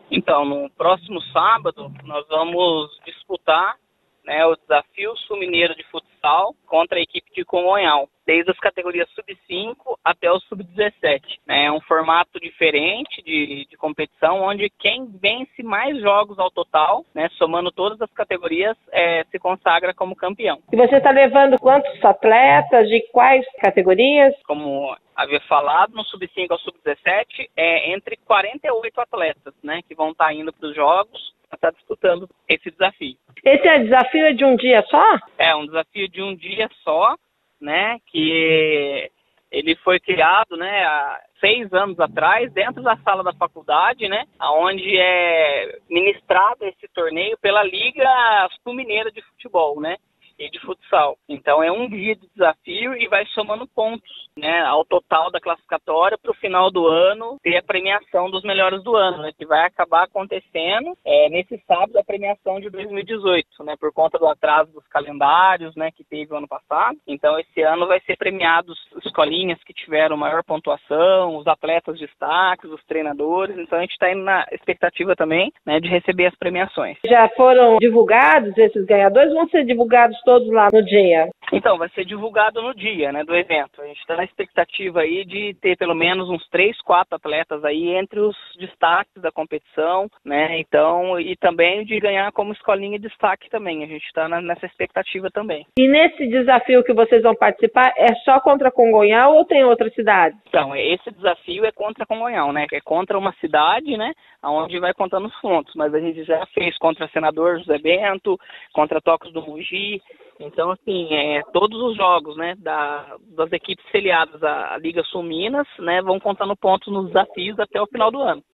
Então, no próximo sábado, nós vamos disputar, né, o desafio sul-mineiro de futsal contra a equipe de Congonhal, desde as categorias sub-5 até o sub-17. É um formato diferente de competição, onde quem vence mais jogos ao total, né, somando todas as categorias, se consagra como campeão. E você está levando quantos atletas, de quais categorias? Como havia falado, no sub-5 ao sub-17, entre 48 atletas, né, que vão estar indo para os jogos, para estar disputando esse desafio. Esse desafio é de um dia só? É um desafio de um dia só, né, que ele foi criado, né, há 6 anos atrás, dentro da sala da faculdade, né, onde é ministrado esse torneio pela Liga Sul-Mineira de Futebol, né, e de futsal. Então é um dia de desafio e vai somando pontos, né, ao total da classificatória para o final do ano ter a premiação dos melhores do ano, né, que vai acabar acontecendo nesse sábado a premiação de 2018, né, por conta do atraso dos calendários, né, que teve o ano passado. Então esse ano vai ser premiados escolinhas que tiveram maior pontuação, os atletas destaques, os treinadores. Então a gente está indo na expectativa também, né, de receber as premiações. Já foram divulgados esses ganhadores? Vão ser divulgados todos lá no dia? Então, vai ser divulgado no dia, né, do evento. A gente está na expectativa aí de ter pelo menos uns 3, 4 atletas aí entre os destaques da competição, né, então, e também de ganhar como escolinha de destaque também. A gente está nessa expectativa também. E nesse desafio que vocês vão participar, é só contra Congonhal ou tem outras cidades? Então, esse desafio é contra Congonhal, né, que é contra uma cidade, né, onde vai contando os pontos, mas a gente já fez contra Senador José Bento, contra Tocos do Mogi. Então, assim, todos os jogos, né, das equipes filiadas à Liga Sul Minas, né, vão contando pontos nos desafios até o final do ano.